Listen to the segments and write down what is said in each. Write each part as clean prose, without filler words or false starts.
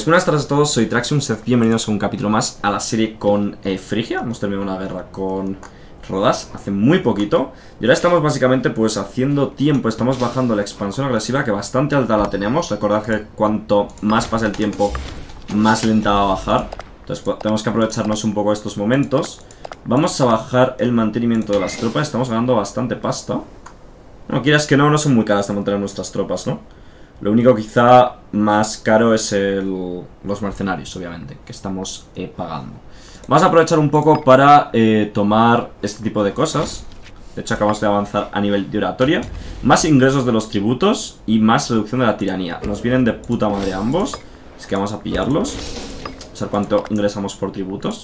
Pues buenas tardes a todos, soy Traxium, sed bienvenidos a un capítulo más a la serie con Frigia. Hemos terminado una guerra con Rodas hace muy poquito y ahora estamos básicamente pues haciendo tiempo, estamos bajando la expansión agresiva que bastante alta la tenemos. Recordad que cuanto más pasa el tiempo, más lenta va a bajar, entonces pues, tenemos que aprovecharnos un poco de estos momentos. Vamos a bajar el mantenimiento de las tropas, estamos ganando bastante pasta. No quieras que no son muy caras de mantener nuestras tropas, ¿no? Lo único quizá más caro es los mercenarios, obviamente, que estamos pagando. Vamos a aprovechar un poco para tomar este tipo de cosas. De hecho, acabamos de avanzar a nivel de oratoria. Más ingresos de los tributos y más reducción de la tiranía. Nos vienen de puta madre ambos. Es que vamos a pillarlos. Vamos a ver cuánto ingresamos por tributos.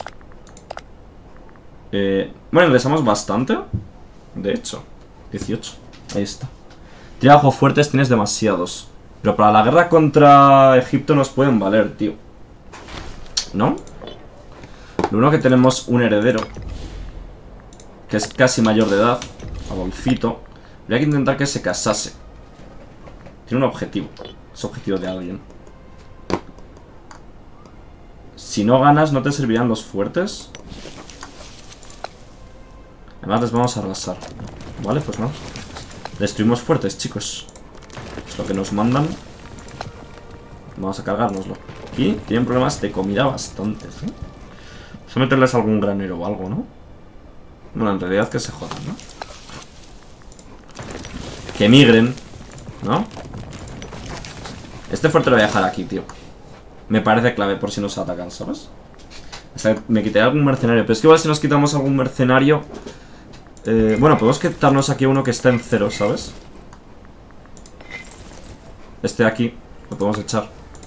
Bueno, ingresamos bastante. De hecho, 18. Ahí está. Trabajos fuertes tienes demasiados. Pero para la guerra contra Egipto nos pueden valer, tío. ¿No? Lo único que tenemos un heredero que es casi mayor de edad, Adolfito. Habría que intentar que se casase. Tiene un objetivo. Es objetivo de alguien. Si no ganas, ¿no te servirán los fuertes? Además les vamos a arrasar. Vale, pues no. Destruimos fuertes, chicos. Es lo que nos mandan. Vamos a cargárnoslo. Aquí tienen problemas de comida bastantes, ¿eh? Vamos a meterles algún granero o algo, ¿no? Bueno, en realidad que se jodan, ¿no? Que emigren, ¿no? Este fuerte lo voy a dejar aquí, tío. Me parece clave por si nos atacan, ¿sabes? O sea, me quitaré algún mercenario. Pero es que igual si nos quitamos algún mercenario... bueno, podemos quitarnos aquí uno que está en 0, ¿sabes? Este de aquí lo podemos echar.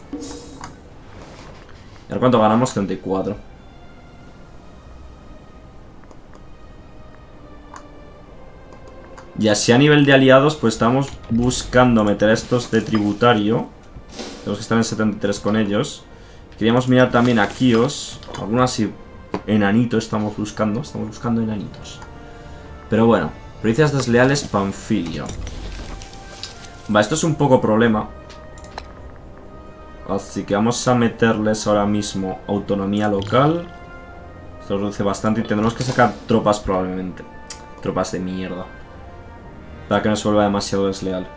¿Y ahora cuánto ganamos? 34. Y así a nivel de aliados, pues estamos buscando meter a estos de tributario. Tenemos que estar en 73 con ellos. Queríamos mirar también a Kios. Algunos así enanitos estamos buscando. Estamos buscando enanitos. Pero bueno, provincias desleales, Panfilio. Va, esto es un poco problema. Así que vamos a meterles ahora mismo autonomía local. Esto reduce bastante y tendremos que sacar tropas probablemente. Tropas de mierda. Para que no se vuelva demasiado desleal.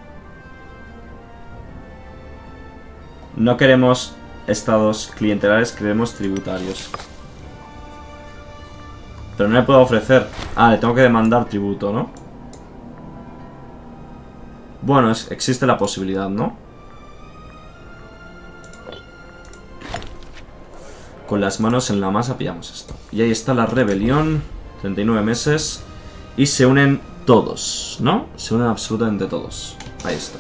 No queremos estados clientelares, queremos tributarios. Pero no le puedo ofrecer. Ah, le tengo que demandar tributo, ¿no? Bueno, existe la posibilidad, ¿no? Con las manos en la masa pillamos esto. Y ahí está la rebelión. 39 meses. Y se unen todos, ¿no? Se unen absolutamente todos. Ahí está.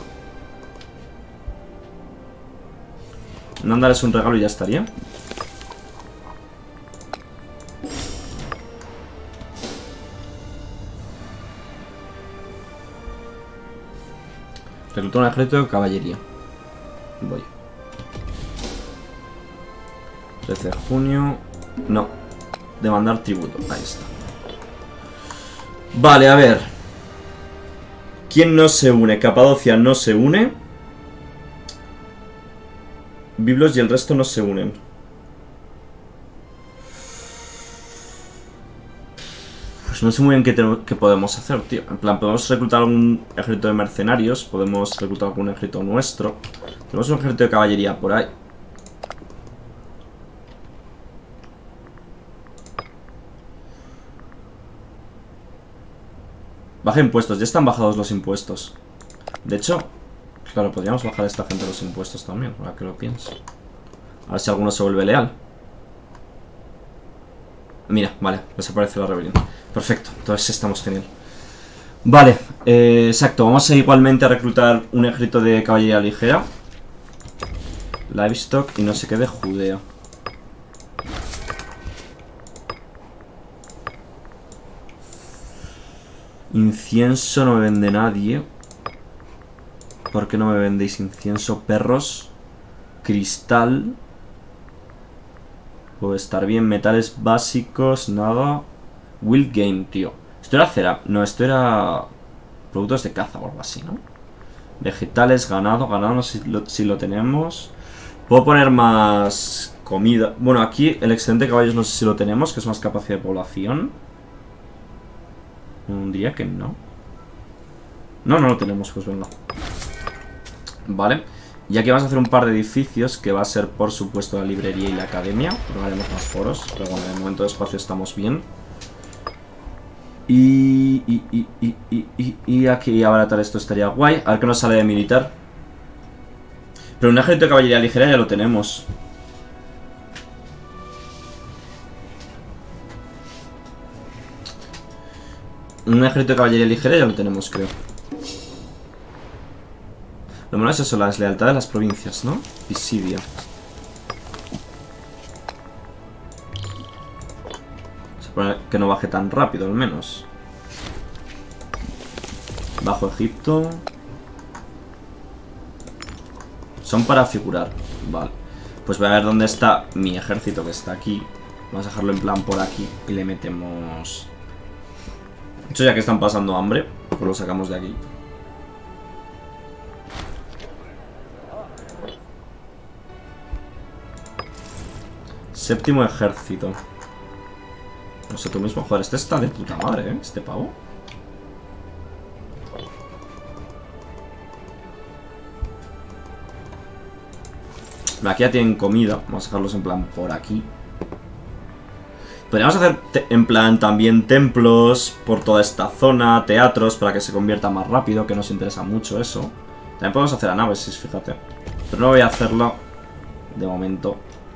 Mandarles un regalo y ya estaría. Reclutar un ejército de caballería. Voy. 13 de junio. No. Demandar tributo. Ahí está. Vale, a ver. ¿Quién no se une? Capadocia no se une. Biblos y el resto no se unen. Pues no sé muy bien qué podemos hacer, tío. En plan, podemos reclutar algún ejército de mercenarios. Podemos reclutar algún ejército nuestro. Tenemos un ejército de caballería por ahí. Baja impuestos. Ya están bajados los impuestos. De hecho, claro, podríamos bajar a esta gente los impuestos también, ahora que lo pienso. A ver si alguno se vuelve leal. Mira, vale, desaparece la rebelión. Perfecto, entonces estamos genial. Vale, exacto, vamos a igualmente a reclutar un ejército de caballería ligera. Livestock y no sé qué de Judea. Incienso no me vende nadie. ¿Por qué no me vendéis incienso? Perros. Cristal. Puede estar bien. Metales básicos, nada. Wild Game, tío. Esto era cera. No, esto era productos de caza o algo así, ¿no? Vegetales, ganado. Ganado no sé si lo tenemos. Puedo poner más comida. Bueno, aquí el excedente de caballos no sé si lo tenemos, que es más capacidad de población. Diría que no. No, no lo tenemos, pues venga. Vale. Y aquí vamos a hacer un par de edificios, que va a ser, por supuesto, la librería y la academia. No haremos más foros, pero bueno, en el momento de espacio estamos bien. Y aquí abaratar esto estaría guay. A ver qué nos sale de militar. Pero un ejército de caballería ligera ya lo tenemos. Un ejército de caballería ligera ya lo tenemos, creo. Lo malo es eso, la deslealtad de las provincias, ¿no? Pisidia. Se supone que no baje tan rápido, al menos. Bajo Egipto. Son para figurar. Vale. Pues voy a ver dónde está mi ejército, que está aquí. Vamos a dejarlo en plan por aquí. Y le metemos... De hecho, ya que están pasando hambre, pues lo sacamos de aquí. Séptimo ejército. No sé tú mismo. Joder, este está de puta madre, ¿eh? Este pavo. Aquí ya tienen comida. Vamos a dejarlos en plan por aquí. Podríamos hacer en plan también templos por toda esta zona, teatros, para que se convierta más rápido, que nos interesa mucho eso. También podemos hacer análisis, fíjate. Pero no voy a hacerlo de momento.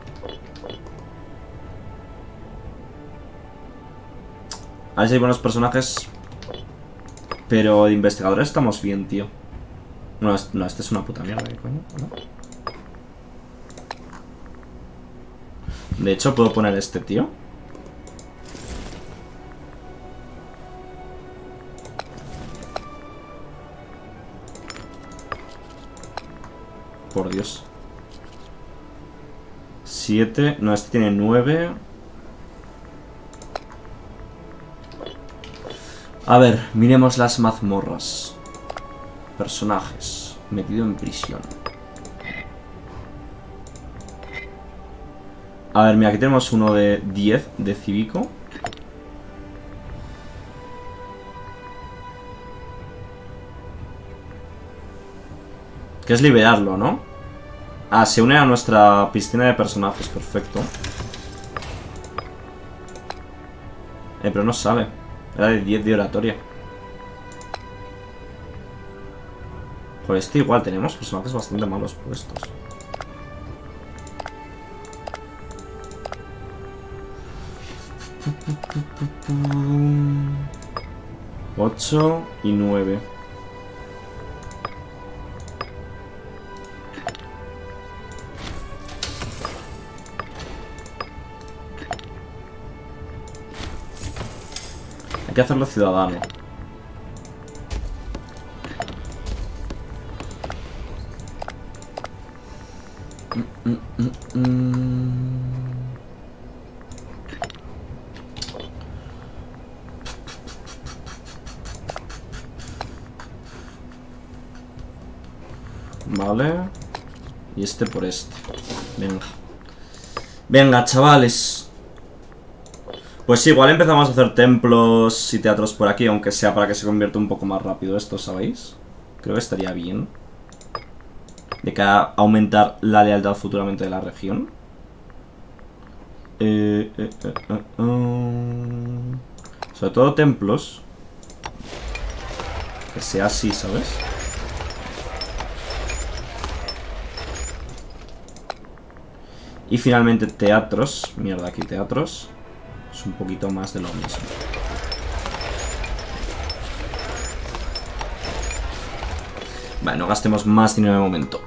A ver si hay buenos personajes. Pero de investigadores estamos bien, tío. No, este es una puta mierda, ¿qué coño? ¿No? De hecho, puedo poner este, tío. Por Dios. 7. No, este tiene 9. A ver, miremos las mazmorras. Personajes. Metido en prisión. A ver, mira, aquí tenemos uno de 10 de cívico. Que es liberarlo, ¿no? Ah, se une a nuestra piscina de personajes, perfecto. Pero no sale. Era de 10 de oratoria. Por este igual tenemos personajes bastante malos puestos. Ocho y 9. Hay que hacerlo ciudadano. Vale. Y este por este. Venga. Venga, chavales. Pues sí, igual empezamos a hacer templos y teatros por aquí, aunque sea para que se convierta un poco más rápido esto, ¿sabéis? Creo que estaría bien. De cara a aumentar la lealtad futuramente de la región. Sobre todo templos. Que sea así, ¿sabes? Y finalmente teatros. Mierda, aquí teatros. Es un poquito más de lo mismo. Vale, no gastemos más dinero de momento.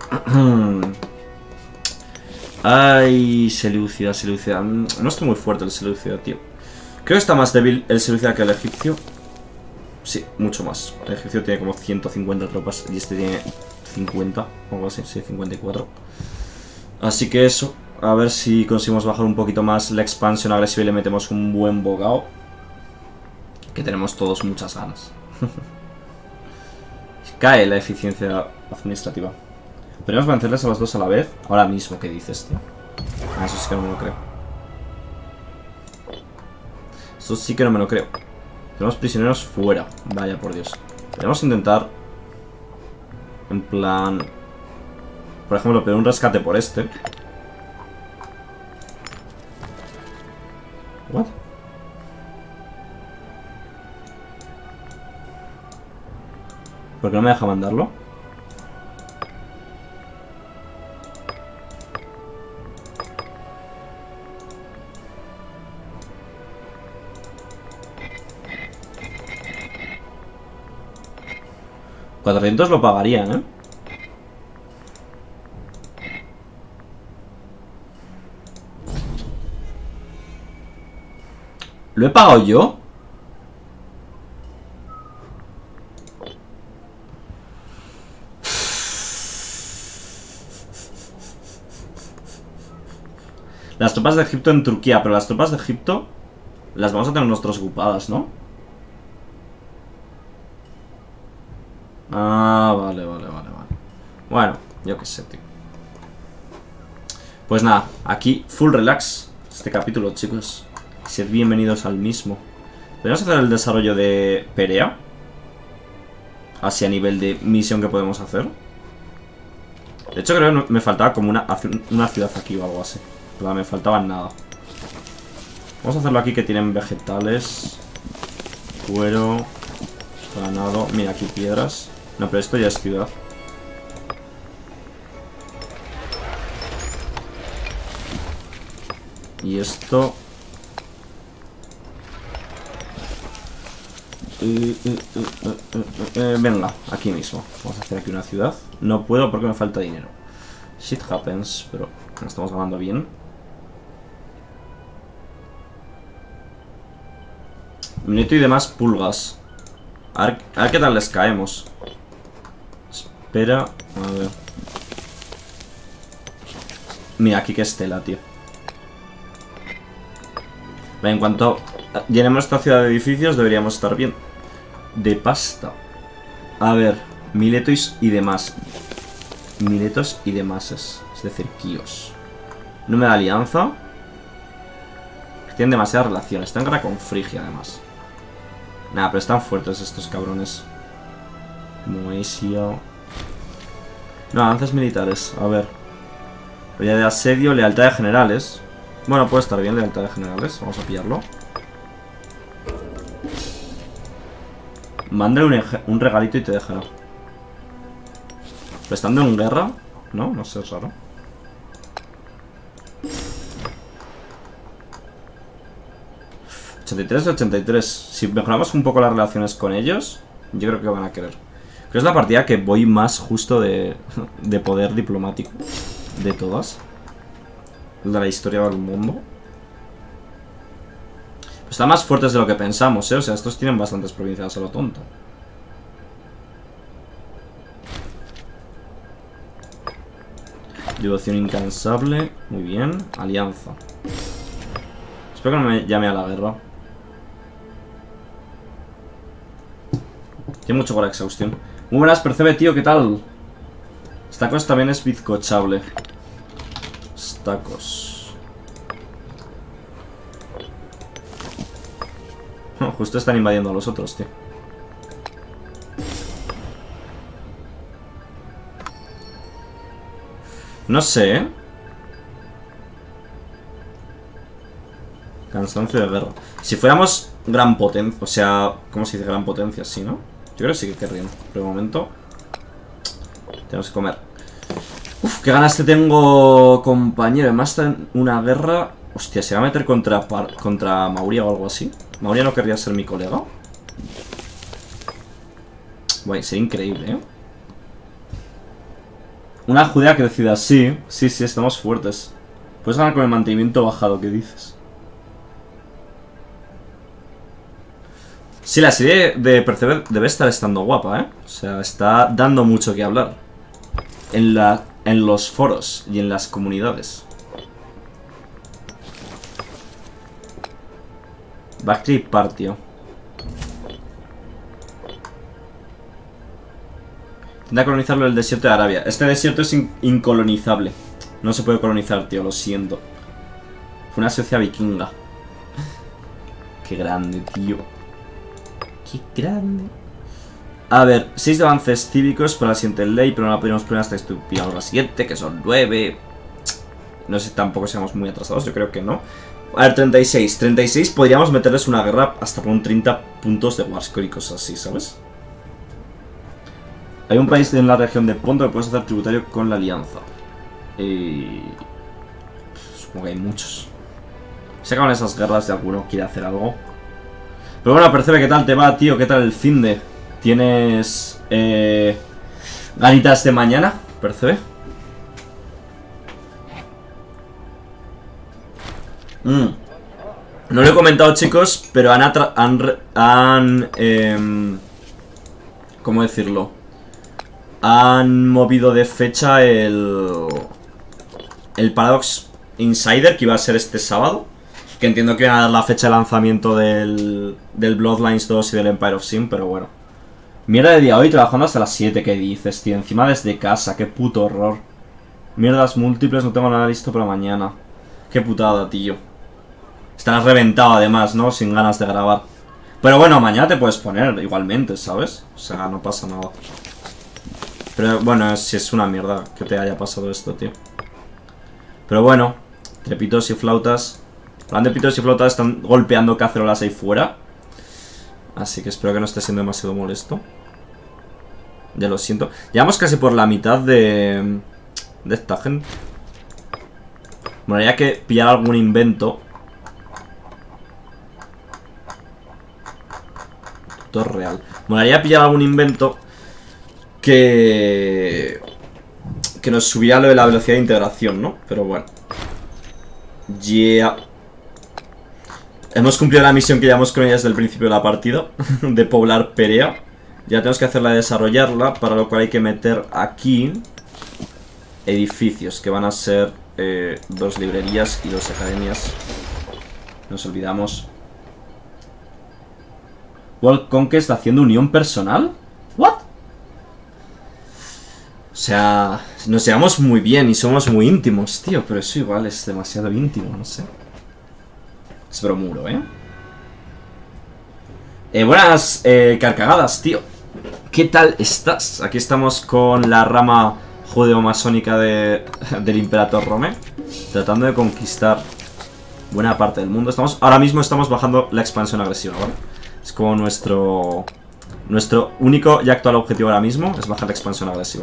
Ay, Seleucia, Seleucia. No está muy fuerte el Seleucia, tío. Creo que está más débil el Seleucia que el egipcio. Sí, mucho más. El egipcio tiene como 150 tropas y este tiene 50 o algo así, sí, 54. Así que eso. A ver si conseguimos bajar un poquito más la expansión agresiva y le metemos un buen bogao. Que tenemos todos muchas ganas. Cae la eficiencia administrativa. Podríamos vencerles a los dos a la vez. Ahora mismo, ¿qué dices, tío? Ah, eso sí que no me lo creo. Eso sí que no me lo creo. Tenemos prisioneros fuera. Vaya, por Dios. Podríamos intentar... En plan... Por ejemplo, pedir un rescate por este. ¿What? ¿Por qué no me deja mandarlo? $400 lo pagarían, ¿eh? ¿Lo he pagado yo? Las tropas de Egipto en Turquía, pero las tropas de Egipto las vamos a tener nosotros ocupadas, ¿no? Ah, vale. Bueno, yo qué sé, tío. Pues nada, aquí full relax este capítulo, chicos. Sed bienvenidos al mismo. ¿Podemos hacer el desarrollo de Perea? Así a nivel de misión que podemos hacer. De hecho creo que me faltaba como una ciudad aquí o algo así. Pero me faltaba nada. Vamos a hacerlo aquí que tienen vegetales. Cuero. Ganado. Mira, aquí piedras. No, pero esto ya es ciudad. Y esto... venga, aquí mismo. Vamos a hacer aquí una ciudad. No puedo porque me falta dinero. Shit happens, pero estamos ganando bien. Minuto y demás pulgas. A ver qué tal les caemos. Espera, a ver. Mira, aquí que estela, tío. Vale, en cuanto llenemos esta ciudad de edificios deberíamos estar bien. De pasta. A ver, Miletos y demás. Miletos y demás, es decir, Kios. No me da alianza. Tienen demasiadas relaciones. Están en guerra con Frigia, además. Nada, pero están fuertes estos cabrones. Moesia. No, avances militares. A ver. Olla de asedio, lealtad de generales. Bueno, puede estar bien, lealtad de generales. Vamos a pillarlo. Mándale un regalito y te dejará. ¿Pero estando en guerra? No, no sé, es raro. $83 de 83. Si mejoramos un poco las relaciones con ellos, yo creo que van a querer. Creo que es la partida que voy más justo de poder diplomático. De todas. De la historia del mundo. Pues están más fuertes de lo que pensamos, ¿eh? O sea, estos tienen bastantes provincias a lo tonto. Devoción incansable. Muy bien. Alianza. Espero que no me llame a la guerra. Tiene mucho por exhaustión. Muy buenas, Percebe, tío, ¿qué tal? Stacos también es bizcochable. Stacos. Justo están invadiendo a los otros, tío. No sé, ¿eh? Cansancio de guerra. Si fuéramos gran potencia, o sea, ¿cómo se dice gran potencia? Sí, ¿no? Yo creo que sí que querrían. Pero de momento tenemos que comer. Uf, qué ganas te tengo, compañero. Además está en una guerra. Hostia, ¿se va a meter contra Mauria o algo así? ¿Mauria no querría ser mi colega? Guay, sería increíble, ¿eh? Una Judea crecida, sí. Sí, estamos fuertes. Puedes ganar con el mantenimiento bajado, ¿qué dices? Sí, la serie de Perceber debe estar estando guapa, ¿eh? O sea, está dando mucho que hablar. En los foros y en las comunidades. Backtrip Partio. Intenta colonizarlo en el desierto de Arabia. Este desierto es incolonizable. No se puede colonizar, tío, lo siento. Fue una sociedad vikinga. Qué grande, tío. Qué grande. A ver, 6 de avances cívicos para la siguiente ley, pero no la podemos poner hasta que estuviéramos la siguiente, que son 9. No sé si tampoco seamos muy atrasados, yo creo que no. A ver, 36. 36 podríamos meterles una guerra hasta por un 30 puntos de Warscore y cosas así, ¿sabes? Hay un país en la región de Ponto que puedes hacer tributario con la alianza. Supongo que hay muchos. Se acaban esas guerras de alguno quiere hacer algo. Pero bueno, Percebe, ¿qué tal te va, tío? ¿Qué tal el finde? ¿Tienes ganitas de mañana, Percebe? No lo he comentado, chicos, pero ¿cómo decirlo? Han movido de fecha el Paradox Insider, que iba a ser este sábado. Que entiendo que iban a dar la fecha de lanzamiento del Bloodlines 2 y del Empire of Sin, pero bueno. Mierda de día hoy, trabajando hasta las 7, ¿qué dices, tío? Encima desde casa, qué puto horror. Mierdas múltiples, no tengo nada listo para mañana. Qué putada, tío. Estarás reventado además, ¿no? Sin ganas de grabar. Pero bueno, mañana te puedes poner igualmente, ¿sabes? O sea, no pasa nada. Pero bueno, si es una mierda que te haya pasado esto, tío. Pero bueno, trepitos y flautas. Hablando de pitos y flautas, están golpeando cacerolas ahí fuera. Así que espero que no esté siendo demasiado molesto. Ya lo siento. Llevamos casi por la mitad de esta gente. Bueno, habría que pillar algún invento. Tutor real. Molaría pillar algún invento que nos subiera lo de la velocidad de integración, ¿no? Pero bueno. Yeah. Hemos cumplido la misión que llevamos con ella desde el principio de la partida. De poblar Perea. Ya tenemos que hacerla de desarrollarla. Para lo cual hay que meter aquí edificios, que van a ser 2 librerías y 2 academias. Nos olvidamos. World Conquest haciendo unión personal. ¿What? O sea, nos llevamos muy bien y somos muy íntimos, tío. Pero eso igual es demasiado íntimo, no sé. Es bromuro, ¿eh? Buenas carcagadas, tío. ¿Qué tal estás? Aquí estamos con la rama judeo-masónica del Imperator Rome, tratando de conquistar buena parte del mundo. Ahora mismo estamos bajando la expansión agresiva, ¿vale? Es como nuestro único y actual objetivo ahora mismo es bajar la expansión agresiva.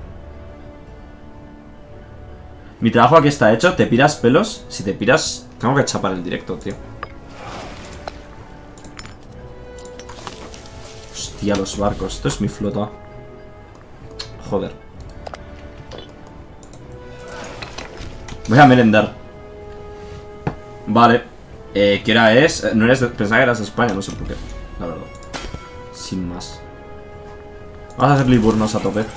Mi trabajo aquí está hecho. ¿Te piras, pelos? Si te piras, tengo que chapar el directo, tío. Hostia, los barcos. Esto es mi flota. Joder. Voy a merendar. Vale. ¿Qué hora es? No eres pensaba que eras de España, no sé por qué. La verdad. Sin más. Vamos a hacer Liburnos a tope.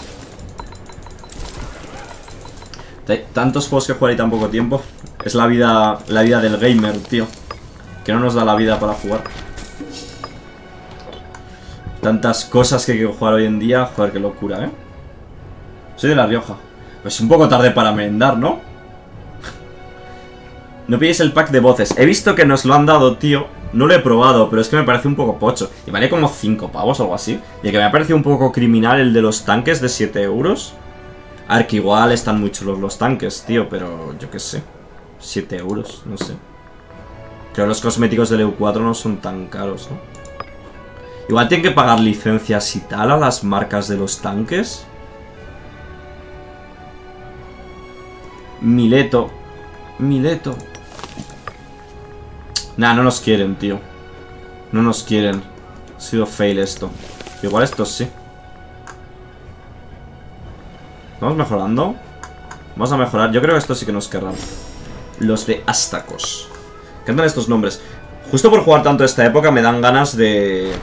Tantos juegos que jugar y tan poco tiempo. Es la vida del gamer, tío. Que no nos da la vida para jugar. Tantas cosas que hay que jugar hoy en día. Joder, qué locura, ¿eh? Soy de La Rioja. Pues un poco tarde para merendar, ¿no? No pilléis el pack de voces. He visto que nos lo han dado, tío. No lo he probado, pero es que me parece un poco pocho. Y vale como 5 pavos o algo así. Y el que me ha parecido un poco criminal, el de los tanques de 7 euros. A ver, que igual están muy chulos los tanques, tío, pero yo qué sé. 7 euros, no sé. Creo que los cosméticos del EU4 no son tan caros, ¿no? Igual tienen que pagar licencias y tal a las marcas de los tanques. Mileto. Nah, no nos quieren, tío. No nos quieren. Ha sido fail esto. Igual esto sí. ¿Vamos mejorando? Vamos a mejorar. Yo creo que esto sí que nos querrán. Los de Astacos. ¿Qué andan estos nombres? Justo por jugar tanto esta época me dan ganas de...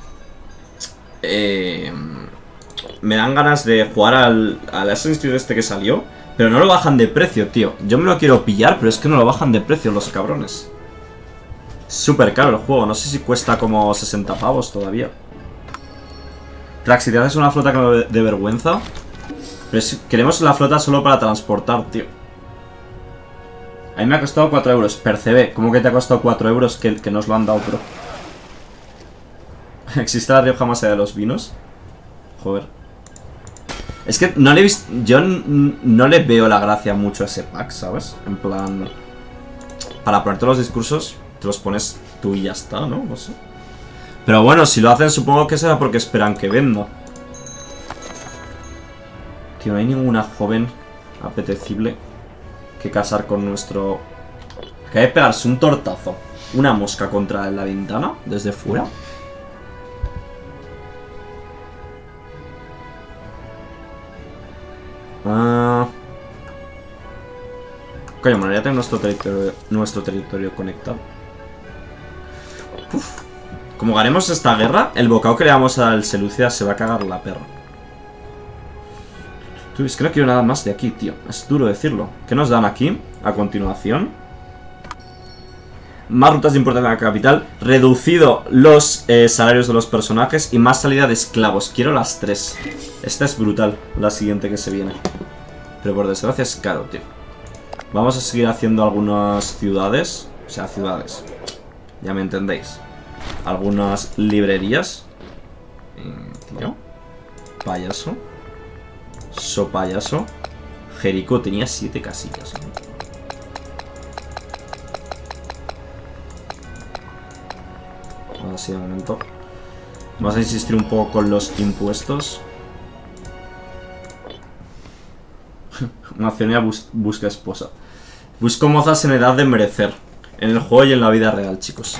me dan ganas de jugar al Assassin's Creed este que salió. Pero no lo bajan de precio, tío. Yo me lo quiero pillar, pero es que no lo bajan de precio los cabrones. Súper caro el juego. No sé si cuesta como 60 pavos todavía. Crack, si te haces una flota que no de vergüenza. Pero queremos la flota solo para transportar, tío. A mí me ha costado 4 euros. Percebe, ¿cómo que te ha costado 4 euros que nos lo han dado, bro? ¿Existe la Rioja más allá de los vinos? Joder. Es que no le he visto... Yo no le veo la gracia mucho a ese pack, ¿sabes? En plan... Para ponerte los discursos, te los pones tú y ya está, ¿no? No sé. Pero bueno, si lo hacen supongo que será porque esperan que venda. Tío, no hay ninguna joven apetecible que casar con nuestro... Que hay que pegarse un tortazo, una mosca contra la ventana, desde fuera. Coño, me ya tengo nuestro territorio conectado. Uf. Como ganemos esta guerra, el bocado que le damos al Seleucia se va a cagar la perra. Tú, es que no quiero nada más de aquí, tío. Es duro decirlo. ¿Qué nos dan aquí? A continuación. Más rutas de importación a la capital. Reducido los salarios de los personajes. Y más salida de esclavos. Quiero las 3. Esta es brutal, la siguiente que se viene. Pero por desgracia es caro, tío. Vamos a seguir haciendo algunas ciudades. O sea, ciudades. Ya me entendéis. Algunas librerías. Tío. Payaso. So payaso. Jericó tenía 7 casillas, ¿no? Ahora sí, de momento. Vamos a insistir un poco con los impuestos. Nacional busca esposa. Busco mozas en edad de merecer. En el juego y en la vida real, chicos.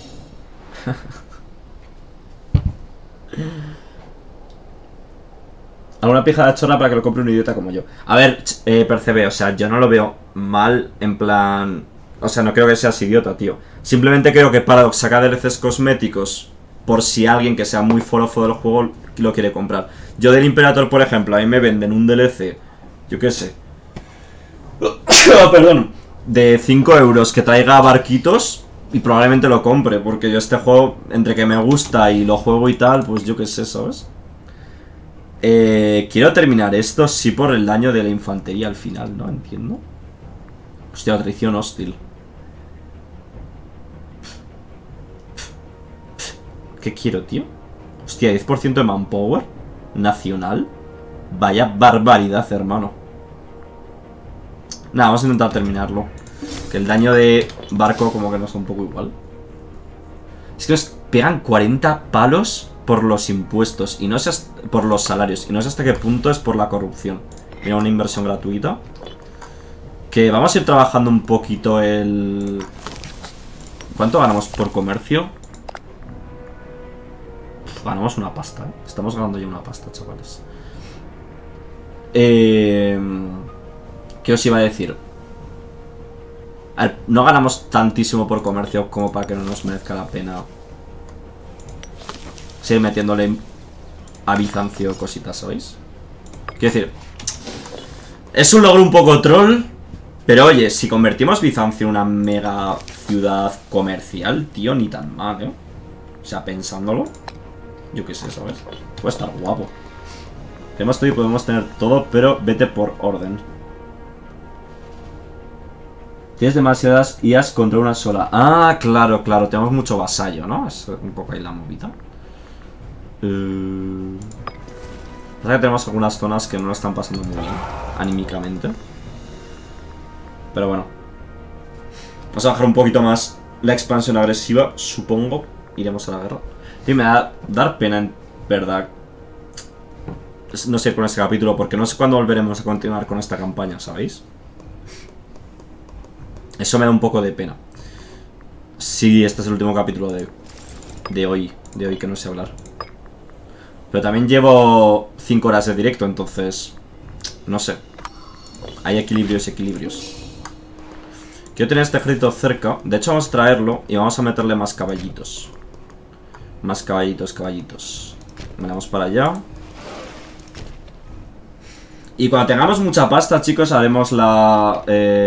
Alguna pija de chorra para que lo compre un idiota como yo. A ver, percebe, o sea, yo no lo veo mal en plan... O sea, no creo que seas idiota, tío. Simplemente creo que para sacar DLCs cosméticos, por si alguien que sea muy forofo del juego lo quiere comprar. Yo del Imperator, por ejemplo, a mí me venden un DLC, yo qué sé. Perdón. De 5 euros que traiga barquitos y probablemente lo compre, porque yo este juego, entre que me gusta y lo juego y tal, pues yo qué sé, ¿sabes? Quiero terminar esto, sí, por el daño de la infantería al final, ¿no? Entiendo. Hostia, traición hostil. ¿Qué quiero, tío? Hostia, 10% de manpower nacional. Vaya barbaridad, hermano. Nada, vamos a intentar terminarlo. Que el daño de barco como que nos da un poco igual. Es que nos pegan 40 palos por los impuestos. Y no sé por los salarios. Y no sé hasta qué punto es por la corrupción. Mira, una inversión gratuita. Que vamos a ir trabajando un poquito el... ¿Cuánto ganamos por comercio? Ganamos una pasta, ¿eh? Estamos ganando ya una pasta, chavales. ¿Qué os iba a decir? A ver, no ganamos tantísimo por comercio como para que no nos merezca la pena seguir metiéndole a Bizancio cositas, ¿sabéis? Quiero decir, es un logro un poco troll, pero oye, si convertimos Bizancio en una mega ciudad comercial, tío, ni tan mal, ¿eh? O sea, pensándolo, yo qué sé, ¿sabes? Puede estar guapo. Tenemos todo y podemos tener todo, pero vete por orden. Tienes demasiadas IAs contra una sola. Ah, claro, claro. Tenemos mucho vasallo, ¿no? Es un poco ahí la movida. Pasa que tenemos algunas zonas que no lo están pasando muy bien anímicamente. Pero bueno. Vamos a bajar un poquito más la expansión agresiva. Supongo. Iremos a la guerra. Y me va a dar pena, en verdad, no sé con este capítulo, porque no sé cuándo volveremos a continuar con esta campaña, ¿sabéis? Eso me da un poco de pena. Sí, este es el último capítulo de hoy que no sé hablar. Pero también llevo 5 horas de directo, entonces no sé. Hay equilibrios y equilibrios. Quiero tener este ejército cerca. De hecho vamos a traerlo y vamos a meterle más caballitos. Más caballitos, caballitos. Vamos para allá. Y cuando tengamos mucha pasta, chicos, haremos la...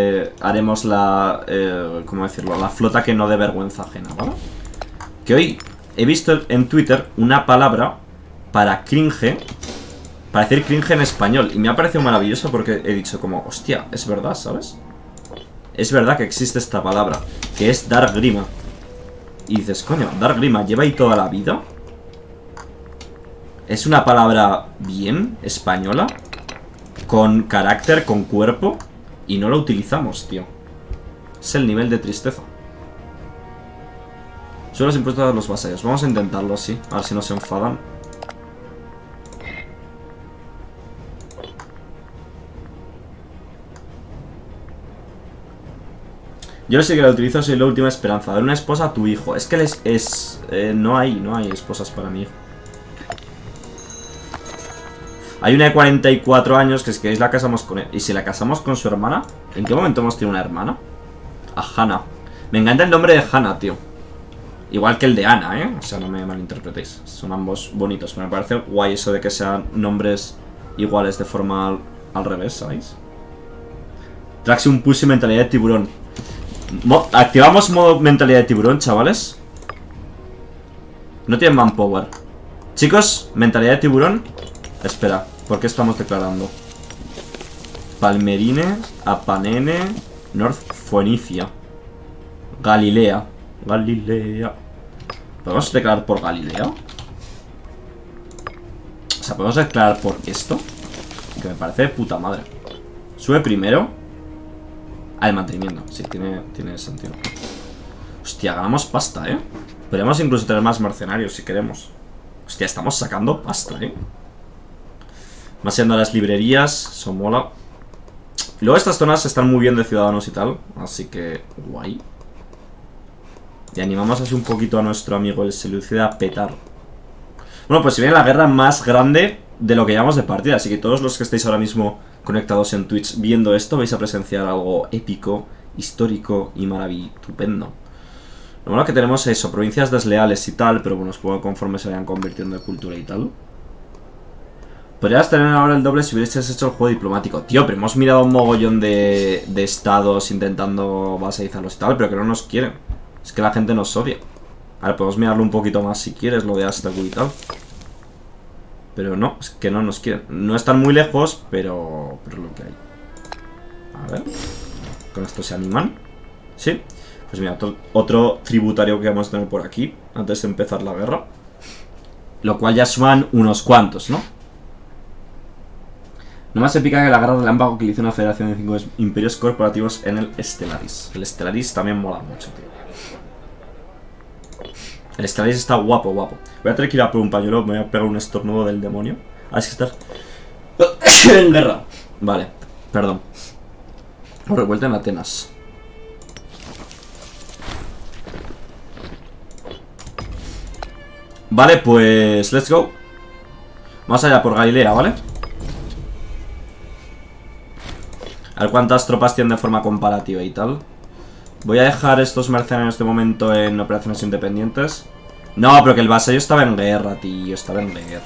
¿cómo decirlo? La flota que no dé vergüenza ajena, ¿vale? Que hoy he visto en Twitter una palabra para cringe. Para decir cringe en español. Y me ha parecido maravilloso porque he dicho como, hostia, es verdad, ¿sabes? Es verdad que existe esta palabra, que es Dark Grima. Y dices, coño, Dark Grima lleva ahí toda la vida. Es una palabra bien española, con carácter, con cuerpo, y no lo utilizamos, tío. Es el nivel de tristeza. Son los impuestos a los vasallos. Vamos a intentarlo así, a ver si no se enfadan. Yo sí que lo utilizo, soy la última esperanza. Dar una esposa a tu hijo. Es que no hay esposas para mi hijo. Hay una de 44 años que si queréis la casamos con él. ¿Y si la casamos con su hermana? ¿En qué momento hemos tenido una hermana? A Hannah. Me encanta el nombre de Hannah, tío. Igual que el de Ana, ¿eh? O sea, no me malinterpretéis. Son ambos bonitos. Me parece guay eso de que sean nombres iguales de forma al revés, ¿sabéis? Traxium Pussy, mentalidad de tiburón. Activamos modo mentalidad de tiburón, chavales. No tienen manpower. Chicos, mentalidad de tiburón. Espera, ¿por qué estamos declarando? Palmerine, Apanene, North Phoenicia, Galilea. ¿Podemos declarar por Galilea? O sea, ¿podemos declarar por esto? Que me parece de puta madre. Sube primero. Ah, el mantenimiento. Sí, tiene sentido. Hostia, ganamos pasta, ¿eh? Podríamos incluso tener más mercenarios si queremos. Hostia, estamos sacando pasta, ¿eh? Más yendo a las librerías. Eso mola. Luego estas zonas están muy bien de ciudadanos y tal. Así que, guay. Y animamos así un poquito a nuestro amigo el Seleucida a petar. Bueno, pues si viene la guerra más grande de lo que llevamos de partida. Así que todos los que estáis ahora mismo conectados en Twitch viendo esto, vais a presenciar algo épico, histórico y maravillupendo. Lo bueno que tenemos es eso, provincias desleales y tal, pero bueno, supongo que conforme se vayan convirtiendo en cultura y tal. Podrías tener ahora el doble si hubieses hecho el juego diplomático. Tío, pero hemos mirado un mogollón de estados intentando vasallarlos y tal, pero que no nos quieren. Es que la gente nos odia. A ver, podemos mirarlo un poquito más si quieres, lo de Aztecu y tal. Pero no, es que no nos quieren. No están muy lejos, pero es lo que hay. A ver. Con esto se animan. Sí. Pues mira, otro tributario que vamos a tener por aquí antes de empezar la guerra. Lo cual ya suman unos cuantos, ¿no? No más épica que la guerra relámpago que hizo una federación de 5 imperios corporativos en el Stellaris. El Stellaris también mola mucho, tío. El Stellaris está guapo, guapo. Voy a tener que ir a por un pañuelo, me voy a pegar un estornudo del demonio. Ah, es que estás en guerra. Vale, perdón. Revuelta en Atenas. Vale, pues let's go. Vamos allá por Galilea, ¿vale? A ver cuántas tropas tienen de forma comparativa y tal. Voy a dejar estos mercenarios de momento en operaciones independientes. No, pero que el vasallo estaba en guerra, tío. Estaba en guerra.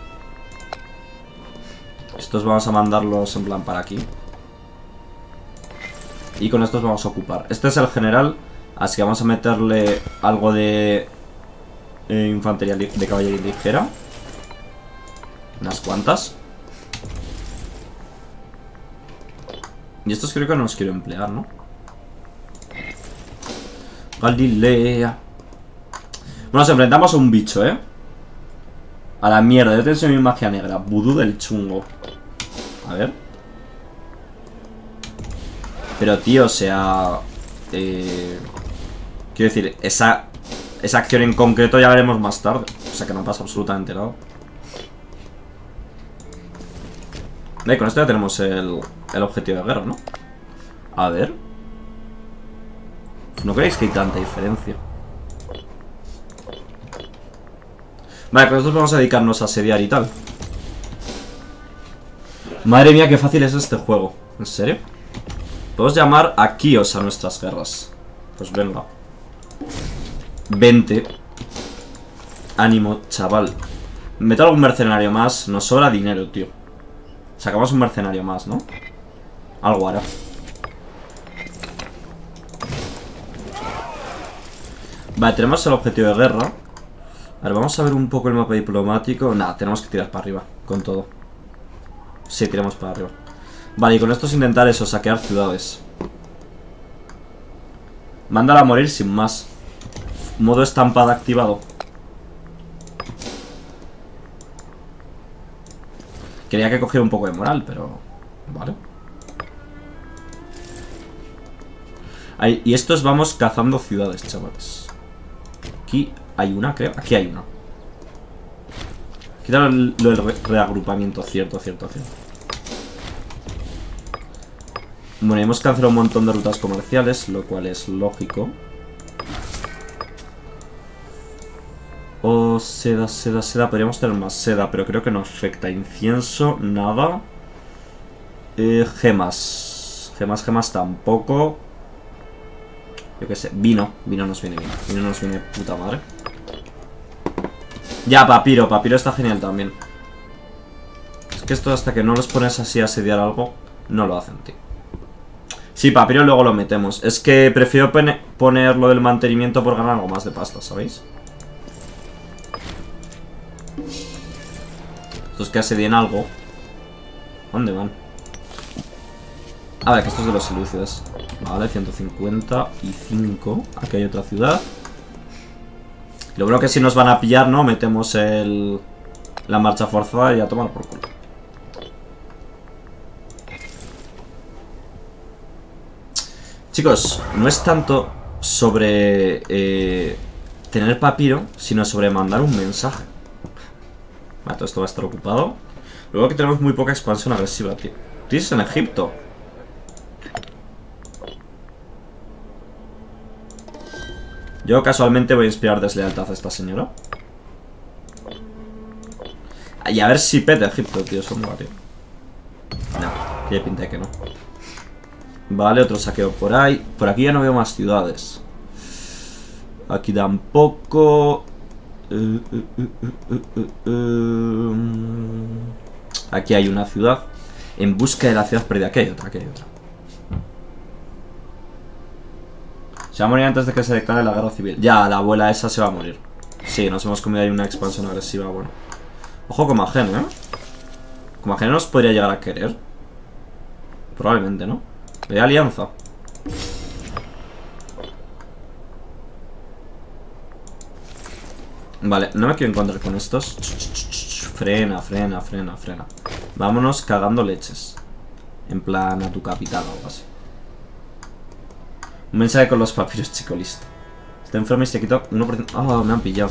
Estos vamos a mandarlos en plan para aquí. Y con estos vamos a ocupar. Este es el general, así que vamos a meterle algo de infantería de caballería ligera. Unas cuantas. Y estos creo que no los quiero emplear, ¿no? Galilea. Bueno, nos enfrentamos a un bicho, ¿eh? A la mierda, yo tengo mi magia negra. Vudú del chungo. A ver. Pero, tío, o sea... quiero decir, esa acción en concreto ya veremos más tarde. O sea que no pasa absolutamente nada. Con esto ya tenemos el objetivo de guerra, ¿no? A ver. ¿No creéis que hay tanta diferencia? Vale, pues nosotros vamos a dedicarnos a asediar y tal. Madre mía, qué fácil es este juego. ¿En serio? Podemos llamar a Kios a nuestras guerras. Pues venga. 20. Ánimo, chaval. Meto algún mercenario más. Nos sobra dinero, tío. Sacamos un mercenario más, ¿no? Algo hará. Vale, tenemos el objetivo de guerra. ver, vamos a ver un poco el mapa diplomático. Nada, tenemos que tirar para arriba, con todo. Sí, tiramos para arriba. Vale, y con esto es intentar eso, saquear ciudades. Mándala a morir sin más. Modo estampada activado. Quería que cogiera un poco de moral, pero... Vale. Ahí, y estos vamos cazando ciudades, chavales. Aquí hay una, creo. Aquí hay una. Quitar lo del reagrupamiento. Cierto. Bueno, hemos cancelado un montón de rutas comerciales, lo cual es lógico. Oh, seda. Podríamos tener más seda, pero creo que no afecta. Incienso, nada. Gemas. Gemas tampoco. Yo qué sé. Vino nos viene bien. Vino nos viene puta madre. Ya, papiro está genial también. Es que esto hasta que no los pones así a asediar algo, no lo hacen, tío. Sí, papiro luego lo metemos. Es que prefiero poner lo del mantenimiento por ganar algo más de pasta, ¿sabéis? Estos que asedien algo. ¿Dónde van? A ver, que estos de los ilúcidos. Vale, 155. Aquí hay otra ciudad. Lo bueno que si nos van a pillar, ¿no? Metemos la marcha forzada y a tomar por culo. Chicos, no es tanto sobre tener papiro, sino sobre mandar un mensaje. Vale, todo esto va a estar ocupado. Luego que tenemos muy poca expansión agresiva, tío. Crisis en Egipto. Yo casualmente voy a inspirar deslealtad a esta señora. Y a ver si peta Egipto, tío. Son varios. No, tiene pinta de que no. Vale, otro saqueo por ahí. Por aquí ya no veo más ciudades. Aquí tampoco. Aquí hay una ciudad. En busca de la ciudad perdida. Aquí hay otra. Se va a morir antes de que se declare la guerra civil. Ya, la abuela esa se va a morir. Sí, nos hemos comido ahí una expansión agresiva, bueno. Ojo con Magene, ¿eh? Magene nos podría llegar a querer. Probablemente, ¿no? Ve alianza. Vale, no me quiero encontrar con estos. Frena. Vámonos cagando leches. En plan, a tu capital o algo así. Un mensaje con los papiros, chico, listo. Está enfermo y se quitó 1%. Ah, me han pillado.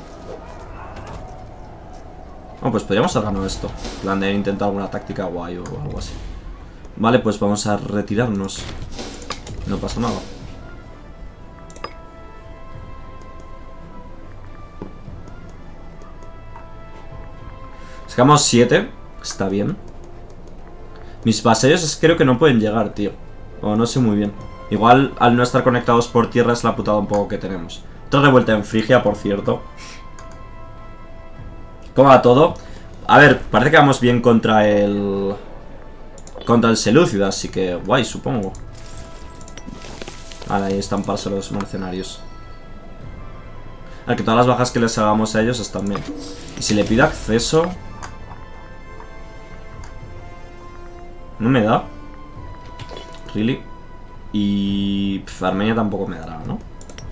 Bueno, pues podríamos haber ganado esto. En plan de intentar alguna táctica guay o algo así. Vale, pues vamos a retirarnos. No pasa nada. Sacamos 7. Está bien. Mis vasallos creo que no pueden llegar, tío. O no sé muy bien. Igual al no estar conectados por tierra es la putada un poco que tenemos. Otra revuelta en Frigia, por cierto. ¿Cómo va todo? A ver, parece que vamos bien contra el Selúcida, así que guay, supongo. Vale, ahí están para los mercenarios. A ver, que todas las bajas que les hagamos a ellos están bien. Y si le pido acceso... No me da. Really. Y... Armenia tampoco me dará, ¿no?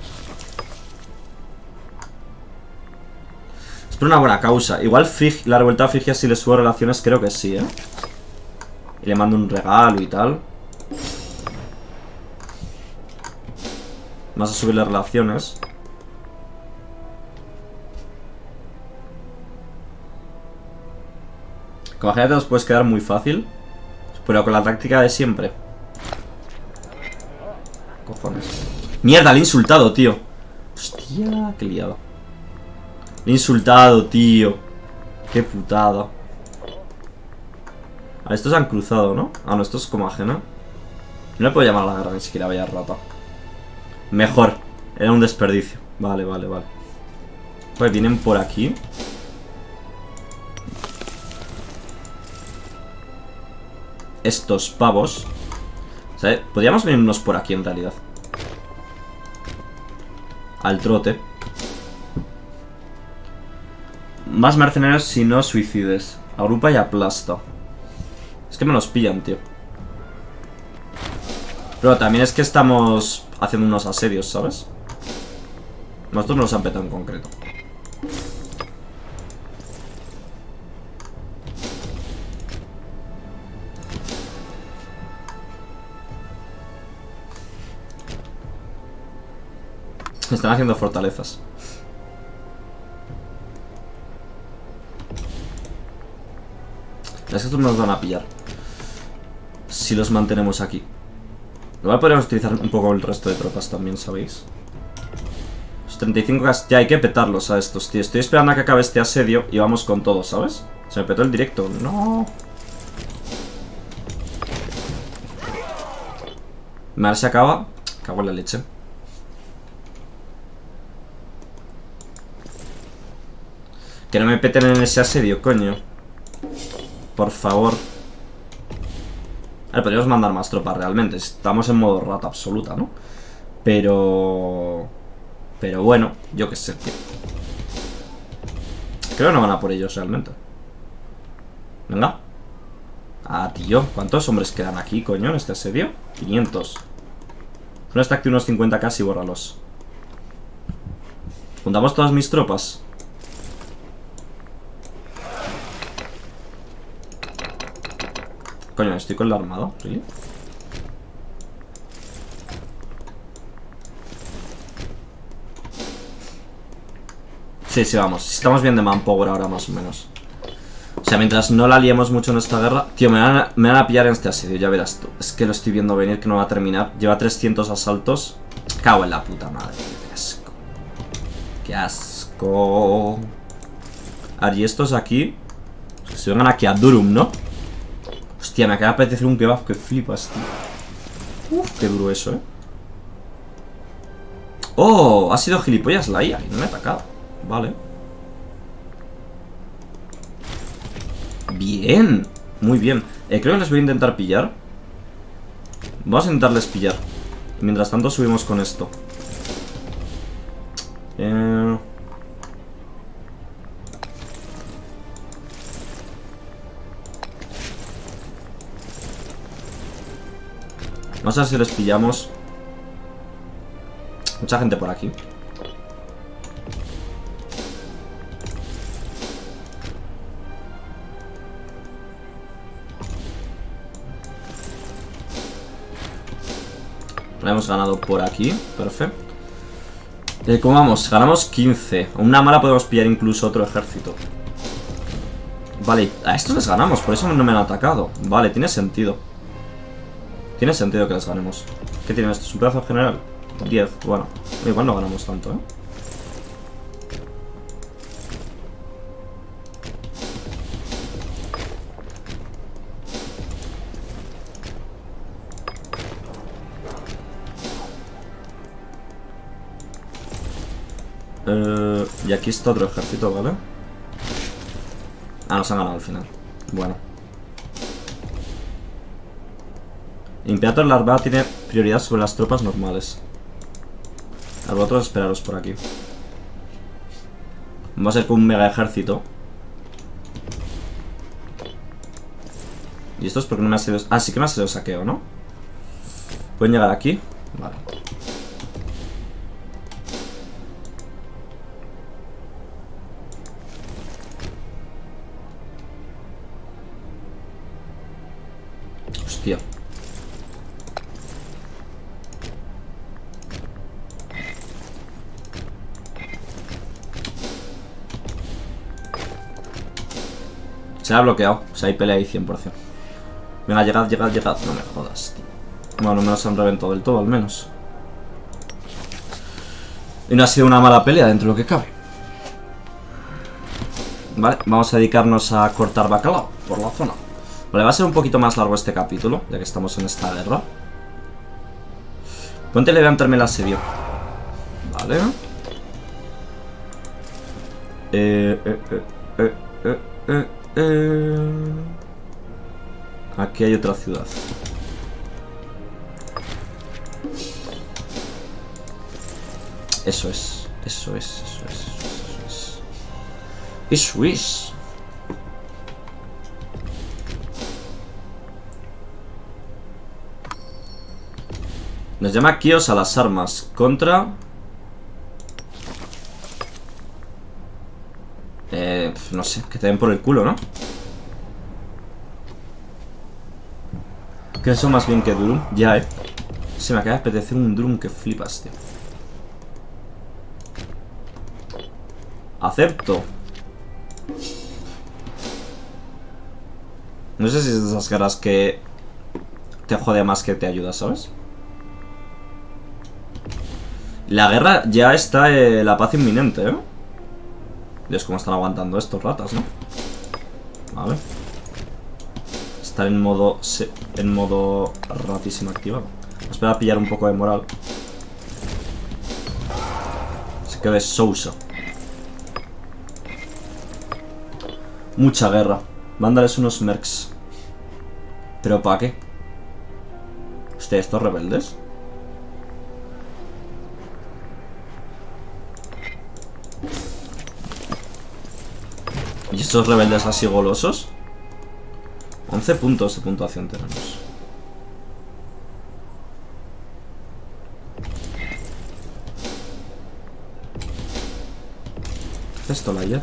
Es por una buena causa. Igual la revuelta a Frigia, si le subo relaciones, creo que sí, ¿eh? Y le mando un regalo y tal. Vas a subir las relaciones. Como imagínate, os puedes quedar muy fácil. Pero con la táctica de siempre. Cojones. Mierda, le he insultado, tío. Hostia, qué liado. Le he insultado, tío. Qué putada. A estos han cruzado, ¿no? Ah, no, esto es como ajena. No le puedo llamar a la guerra, ni siquiera vaya rata. Mejor. Era un desperdicio. Vale. Pues vienen por aquí. Estos pavos. ¿Sabes? Podríamos venirnos por aquí en realidad. Al trote. Más mercenarios si no suicides. Agrupa y aplasta. Es que me los pillan, tío. Pero también es que estamos haciendo unos asedios, ¿sabes? Nosotros nos han petado en concreto. Están haciendo fortalezas. Es que estos nos van a pillar si los mantenemos aquí. Igual podríamos utilizar un poco el resto de tropas también, ¿sabéis? Los 35 ya hay que petarlos a estos, tío. Estoy esperando a que acabe este asedio y vamos con todo, ¿sabes? Se me petó el directo. No. Mal se acaba. Cago en la leche. Que no me peten en ese asedio, coño. Por favor. A ver, podríamos mandar más tropas realmente. Estamos en modo rata absoluta, ¿no? Pero bueno, yo qué sé, tío. Creo que no van a por ellos realmente. Venga. Ah, tío. ¿Cuántos hombres quedan aquí, coño, en este asedio? 500. Una stack de unos 50 casi, bórralos. Juntamos todas mis tropas. Coño, estoy con la armada, ¿really? Sí, sí, vamos. Estamos bien de manpower ahora, más o menos. O sea, mientras no la liemos mucho en esta guerra... Tío, me van a pillar en este asedio, ya verás tú. Es que lo estoy viendo venir, que no va a terminar. Lleva 300 asaltos. Cago en la puta madre, qué asco. Qué asco. A ver, y estos aquí... Que se vengan aquí a Durum, ¿no? Hostia, me acaba de apetecer un kebab que flipas, tío. Uf, qué duro eso, Oh, ha sido gilipollas la IA y no me ha atacado. Vale. Bien. Muy bien. Creo que les voy a intentar pillar. Vamos a intentarles pillar. Y mientras tanto subimos con esto. Vamos a ver si les pillamos. Mucha gente por aquí. La hemos ganado por aquí. Perfecto. ¿Cómo vamos? Ganamos 15. Una mala podemos pillar incluso otro ejército. Vale, a estos les ganamos. Por eso no me han atacado. Vale, tiene sentido. Tiene sentido que les ganemos. ¿Qué tiene esto? ¿Es un pedazo general? 10. Bueno, igual no ganamos tanto, y aquí está otro ejército, ¿vale? Ah, nos han ganado al final. Bueno. Imperator Larva tiene prioridad sobre las tropas normales. A vosotros esperaros por aquí. Va a ser con un mega ejército. ¿Y esto es porque no me ha sido...? Ah, sí que me ha sido saqueo, ¿no? ¿Pueden llegar aquí? Vale. Hostia. Se ha bloqueado. O sea, hay pelea ahí 100%. Venga, llegad, llegad, llegad. No me jodas, tío. Bueno, me los han reventado del todo, al menos. Y no ha sido una mala pelea dentro de lo que cabe. Vale, vamos a dedicarnos a cortar bacalao por la zona. Vale, va a ser un poquito más largo este capítulo, ya que estamos en esta guerra. Ponte a levantarme el asedio. Vale. Aquí hay otra ciudad. Eso es. Y Swiss. Nos llama Kios a las armas. Contra... no sé, que te den por el culo, ¿no? Que eso más bien que Durum. Ya, se me acaba de apetecer un Durum que flipas, tío. Acepto. No sé si es de esas caras que te jode más que te ayuda, ¿sabes? La guerra ya está, la paz inminente, ¿eh? Dios, cómo están aguantando estos ratas, ¿no? Vale. Estar en modo ratísimo activado. Espera a pillar un poco de moral. Se queda de Sousa. Mucha guerra. Mándales unos mercs. ¿Pero para qué? Hostia, ¿estos rebeldes? ¿Y estos rebeldes así golosos? 11 puntos de puntuación tenemos. ¿Qué hace esto la ya?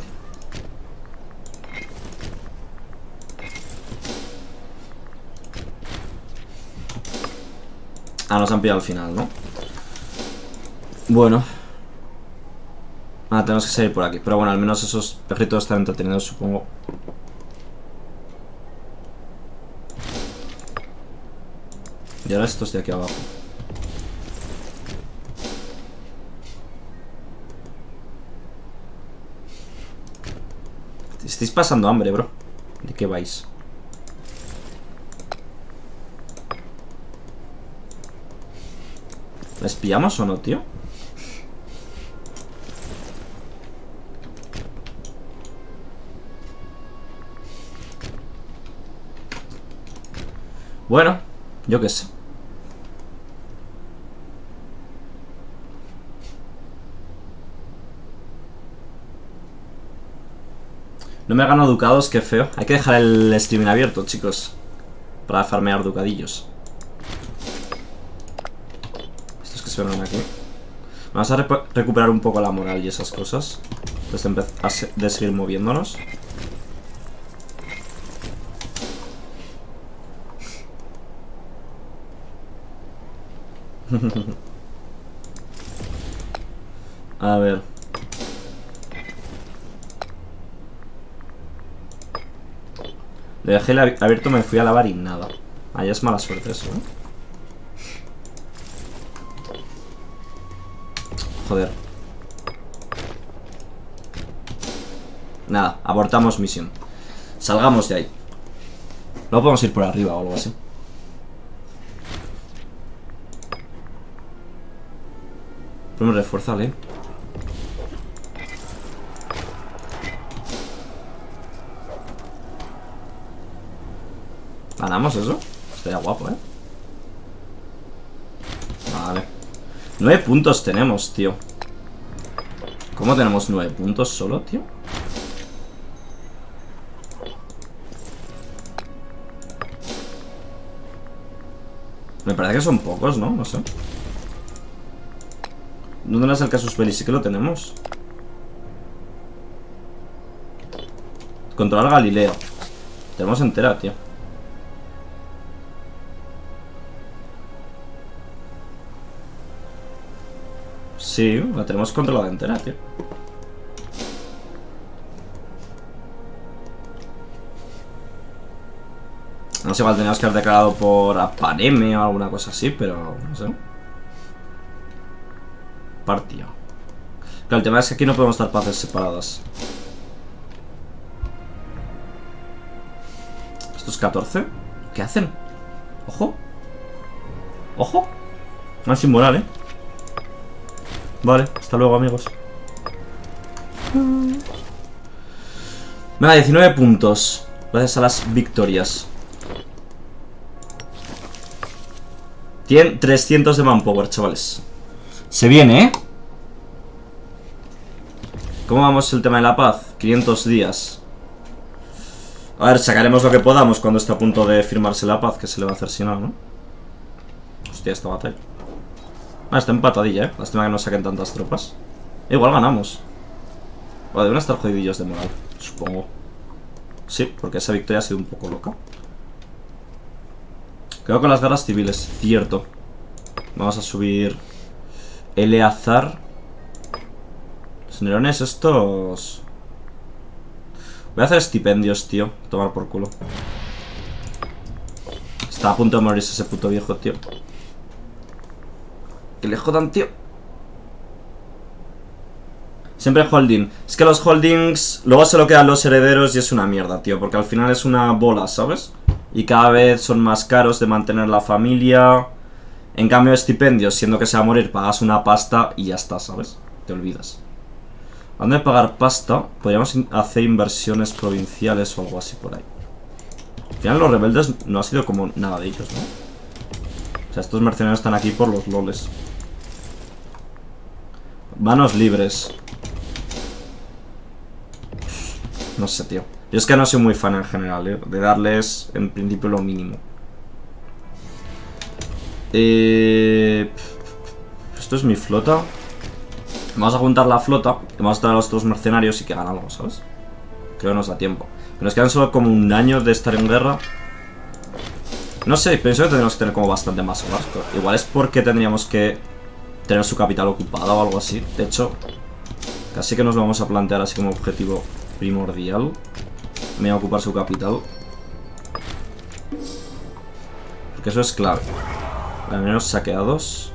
Ah, nos han pillado al final, ¿no? Bueno. Ah, tenemos que salir por aquí. Pero bueno, al menos esos perritos están entretenidos, supongo. Y ahora estos de aquí abajo. Estáis pasando hambre, bro. ¿De qué vais? ¿Les pillamos o no, tío? Bueno, yo qué sé. No me gano ducados, qué feo. Hay que dejar el streaming abierto, chicos, para farmear ducadillos. Estos que suenan aquí. Vamos a recuperar un poco la moral y esas cosas antes de seguir moviéndonos. A ver. Le dejé el abierto, me fui a lavar y nada. Ahí es mala suerte eso, ¿eh? Joder. Nada, abortamos misión. Salgamos de ahí. Luego podemos ir por arriba o algo así. Pero refuérzale. ¿Ganamos eso? Estaría guapo, ¿eh? Vale. 9 puntos tenemos, tío. ¿Cómo tenemos 9 puntos solo, tío? Me parece que son pocos, ¿no? No sé. ¿Dónde es el casus belli? Sí que lo tenemos. Controlar Galileo. Tenemos entera, tío. Sí, la tenemos controlada entera, tío. No sé, igual teníamos que haber declarado por Apareme o alguna cosa así, pero no sé. Partido. Claro, el tema es que aquí no podemos dar paces separadas. ¿Estos 14? ¿Qué hacen? Ojo. Ojo. No es inmoral, ¿eh? Vale, hasta luego, amigos. Venga, 19 puntos. Gracias a las victorias. Tienen 300 de manpower, chavales. Se viene, ¿eh? ¿Cómo vamos el tema de la paz? 500 días. A ver, sacaremos lo que podamos cuando esté a punto de firmarse la paz. Que se le va a hacer si no, ¿no? Hostia, esta batalla. Ah, está empatadilla, ¿eh? Lástima que no saquen tantas tropas. Igual ganamos. O deben estar jodidillos de moral, supongo. Sí, porque esa victoria ha sido un poco loca. Quedo con las guerras civiles, cierto. Vamos a subir Eleazar. Los nerones estos... Voy a hacer estipendios, tío. Tomar por culo. Está a punto de morirse ese puto viejo, tío. Que le jodan, tío. Siempre holding. Es que los holdings luego se lo quedan los herederos y es una mierda, tío. Porque al final es una bola, ¿sabes? Y cada vez son más caros de mantener la familia. En cambio, estipendios, siendo que se va a morir, pagas una pasta y ya está, ¿sabes? Te olvidas. Hablando de pagar pasta, podríamos hacer inversiones provinciales o algo así por ahí. Al final los rebeldes no ha sido como nada de ellos, ¿no? O sea, estos mercenarios están aquí por los loles. Manos libres. No sé, tío. Yo es que no soy muy fan en general, ¿eh? De darles, en principio, lo mínimo. Esto es mi flota. Vamos a juntar la flota y vamos a traer a los otros mercenarios y que hagan algo, ¿sabes? Creo que nos da tiempo. Pero nos quedan solo como un año de estar en guerra. No sé, pienso que tendríamos que tener como bastante más horas. Igual es porque tendríamos que tener su capital ocupada o algo así. De hecho, casi que nos lo vamos a plantear así como objetivo primordial. Me voy a ocupar su capital. Porque eso es clave. Menos saqueados.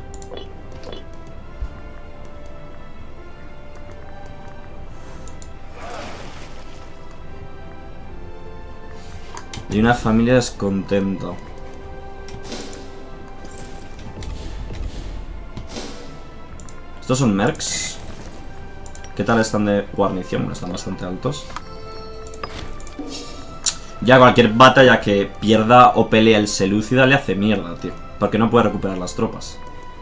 Y una familia descontenta. Estos son mercs. ¿Qué tal están de guarnición? Bueno, están bastante altos. Ya cualquier batalla que pierda o pelea el Selúcida le hace mierda, tío. Porque no puede recuperar las tropas.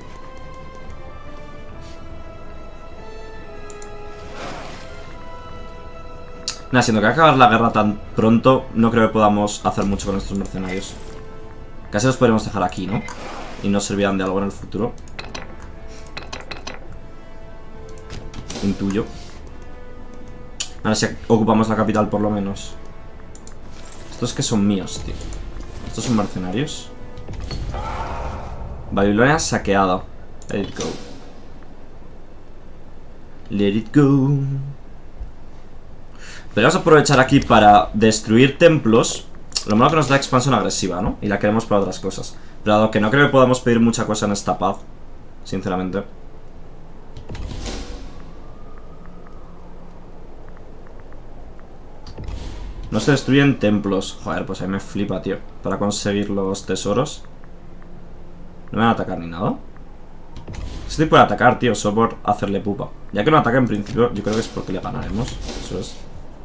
Nada, siendo que va a acabar la guerra tan pronto, no creo que podamos hacer mucho con estos mercenarios. Casi los podremos dejar aquí, ¿no? Y nos servirán de algo en el futuro. Intuyo. A ver si ocupamos la capital por lo menos. Estos que son míos, tío. Estos son mercenarios. Babilonia saqueada. Let it go. Let it go. Pero vamos a aprovechar aquí para destruir templos. Lo malo que nos da expansión agresiva, ¿no? Y la queremos para otras cosas. Pero dado que no creo que podamos pedir mucha cosa en esta paz, sinceramente. No se destruyen templos. Joder, pues ahí me flipa, tío. Para conseguir los tesoros. No me van a atacar ni nada. Este puede atacar, tío, solo por hacerle pupa. Ya que no ataca en principio, yo creo que es porque le ganaremos. Eso es.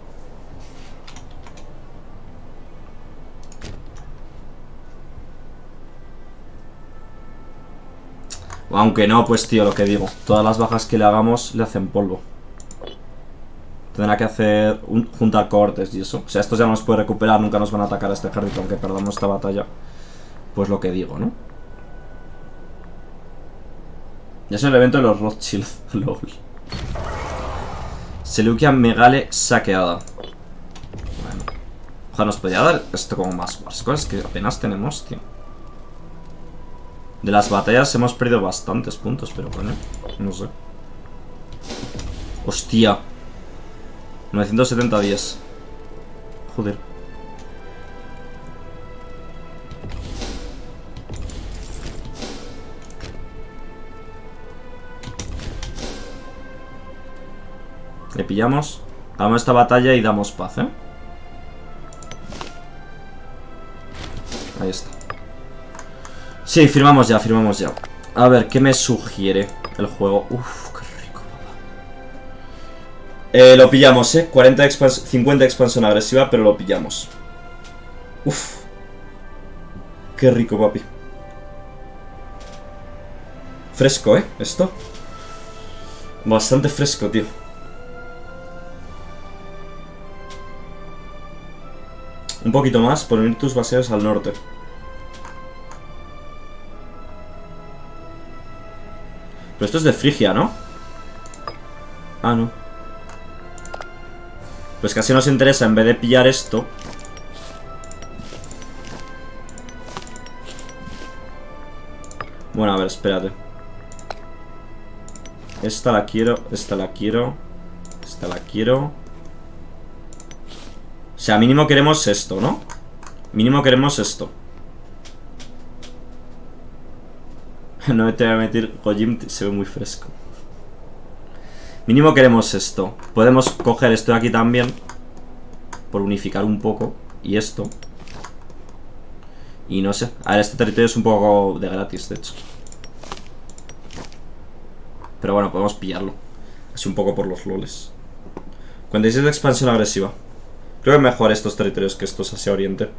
Aunque no, pues tío, lo que digo. Todas las bajas que le hagamos le hacen polvo. Tendrá que hacer juntar cohortes y eso. O sea, estos ya no nos puede recuperar, nunca nos van a atacar a este ejército, aunque perdamos esta batalla. Pues lo que digo, ¿no? Ya es el evento de los Rothschild. LOL. Seleucia Megale saqueada. Bueno. Ojalá nos podría dar esto como más cosas que apenas tenemos, tío. De las batallas hemos perdido bastantes puntos, pero bueno, no sé. Hostia. 970-10. Joder. Le pillamos. Hagamos esta batalla y damos paz, ¿eh? Ahí está. Sí, firmamos ya, firmamos ya. A ver, ¿qué me sugiere el juego? Uf, qué rico, papá. Lo pillamos, 50 expansión agresiva, pero lo pillamos. Uf. Qué rico, papi. Fresco, esto. Bastante fresco, tío. Un poquito más por unir tus vasallos al norte. Pero esto es de Frigia, ¿no? Ah, no. Pues casi nos interesa, en vez de pillar esto... Bueno, a ver, espérate. Esta la quiero, esta la quiero, esta la quiero. O sea, mínimo queremos esto, ¿no? Mínimo queremos esto. No te voy a meter, Gojim se ve muy fresco. Mínimo queremos esto. Podemos coger esto de aquí también, por unificar un poco. Y esto. Y no sé. A ver, este territorio es un poco de gratis, de hecho. Pero bueno, podemos pillarlo. Así un poco por los loles. 46 de expansión agresiva. Creo que mejor estos territorios que estos hacia oriente.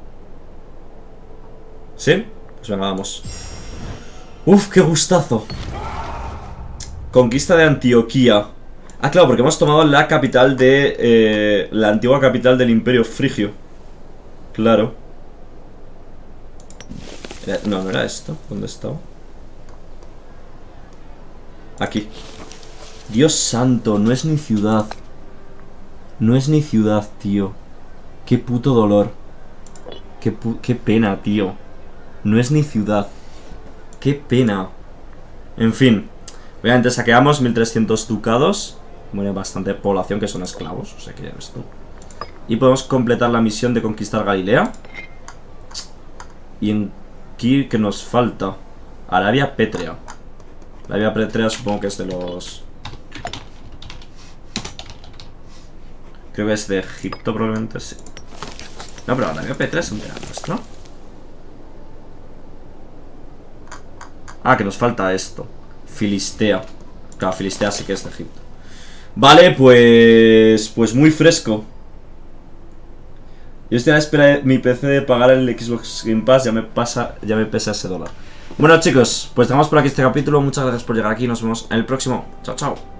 ¿Sí? Pues venga, vamos. Uf, qué gustazo. Conquista de Antioquía. Ah, claro, porque hemos tomado la capital de... la antigua capital del Imperio Frigio. Claro. No, no era esto. ¿Dónde estaba? Aquí. Dios santo, no es ni ciudad. No es ni ciudad, tío. Qué puto dolor. Qué pena, tío. No es ni ciudad. Qué pena. En fin. Obviamente saqueamos 1300 ducados. Bueno, bastante población que son esclavos. O sea que ya ves tú. Y podemos completar la misión de conquistar Galilea. Y en aquí que nos falta. Arabia Pétrea. Arabia Pétrea supongo que es de los... Creo que es de Egipto probablemente, sí. No, pero Arabia Pétrea es un tema nuestro. Ah, que nos falta esto. Filistea. Claro, Filistea sí que es de Egipto. Vale, pues muy fresco. Yo estoy a la espera de mi PC de pagar el Xbox Game Pass. Ya me pesa ese dólar. Bueno, chicos, pues dejamos por aquí este capítulo. Muchas gracias por llegar aquí. Nos vemos en el próximo. Chao, chao.